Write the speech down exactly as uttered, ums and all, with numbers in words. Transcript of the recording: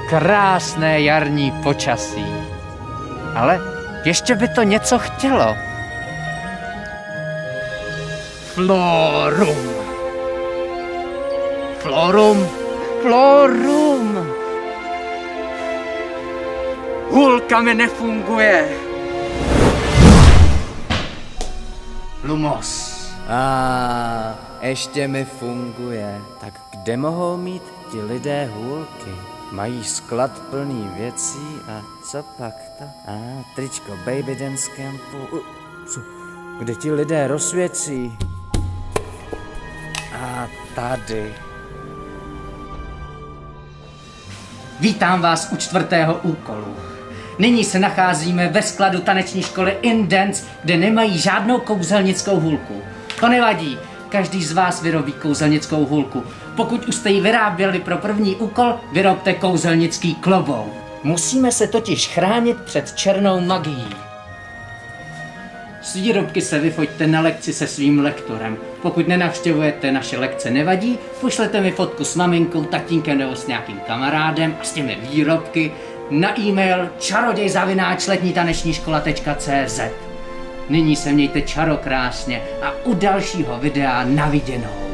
krásné jarní počasí. Ale ještě by to něco chtělo. Florum. Florum. Florum. Hůlka mi nefunguje. Lumos. A ještě mi funguje. Tak kde mohou mít ti lidé hůlky? Mají sklad plný věcí a co pak to? A tričko Baby Dance Campu. Uh, co? Kde ti lidé rozsvěcí? A tady. Vítám vás u čtvrtého úkolu. Nyní se nacházíme ve skladu taneční školy InDance, kde nemají žádnou kouzelnickou hůlku. To nevadí, každý z vás vyrobí kouzelnickou hůlku. Pokud už jste ji vyráběli pro první úkol, vyrobte kouzelnický klobouk. Musíme se totiž chránit před černou magií. S výrobky se vyfoťte na lekci se svým lektorem. Pokud nenavštěvujete naše lekce, nevadí, pošlete mi fotku s maminkou, tatínkem nebo s nějakým kamarádem a s těmi výrobky na e-mail čaroděj zavináč letní taneční škola tečka cé zet. Nyní se mějte čarokrásně a u dalšího videa na viděnou.